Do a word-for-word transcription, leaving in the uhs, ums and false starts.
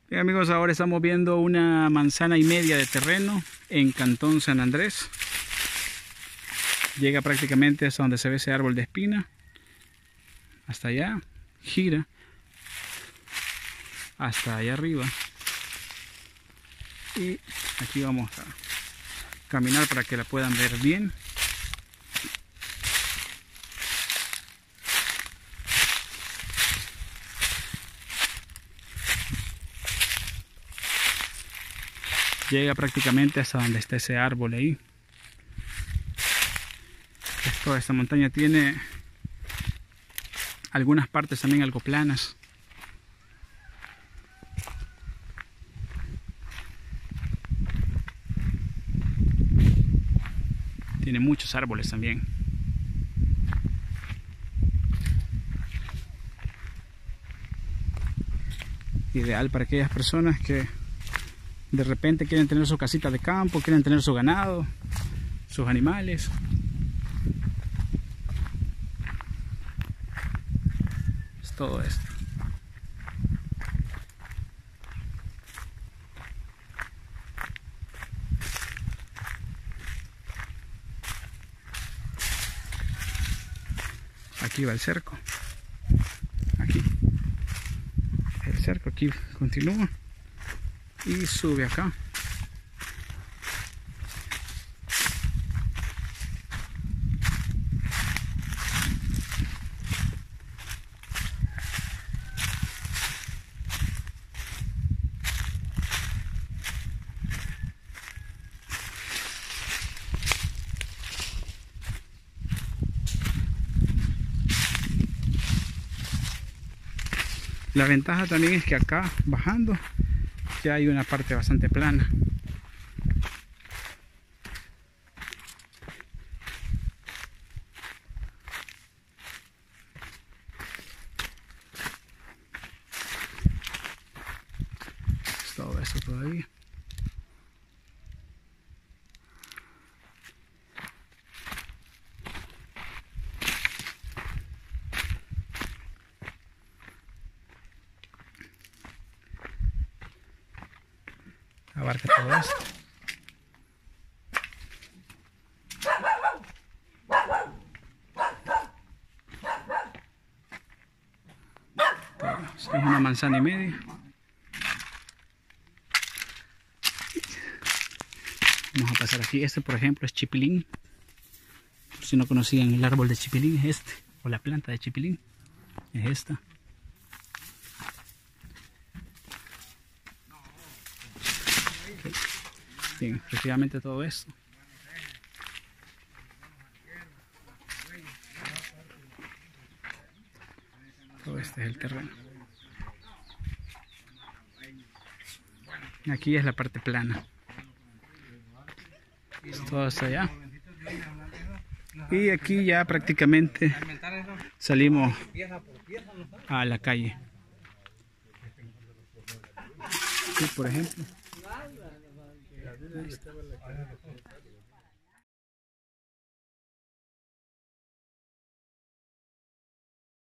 Bien, amigos, ahora estamos viendo una manzana y media de terreno en Cantón San Andrés. Llega prácticamente hasta donde se ve ese árbol de espina. Hasta allá, gira hasta allá arriba. Y aquí vamos a caminar para que la puedan ver bien. Llega prácticamente hasta donde está ese árbol ahí. Toda esta montaña tiene algunas partes también algo planas. Tiene muchos árboles también. Ideal para aquellas personas que de repente quieren tener su casita de campo, quieren tener su ganado, sus animales. Es todo esto. Aquí va el cerco. Aquí. El cerco aquí continúa y sube acá. La ventaja también es que acá bajando ya hay una parte bastante plana. Es todo eso todavía. Abarca todo esto. Es una manzana y media. Vamos a pasar aquí. Este, por ejemplo, es chipilín. Por si no conocían el árbol de chipilín, es este. O la planta de chipilín. Es esta. Bien, efectivamente todo esto. Todo este es el terreno. Aquí es la parte plana. Es todo hasta allá. Y aquí ya prácticamente salimos a la calle. Aquí, por ejemplo. Ahí está.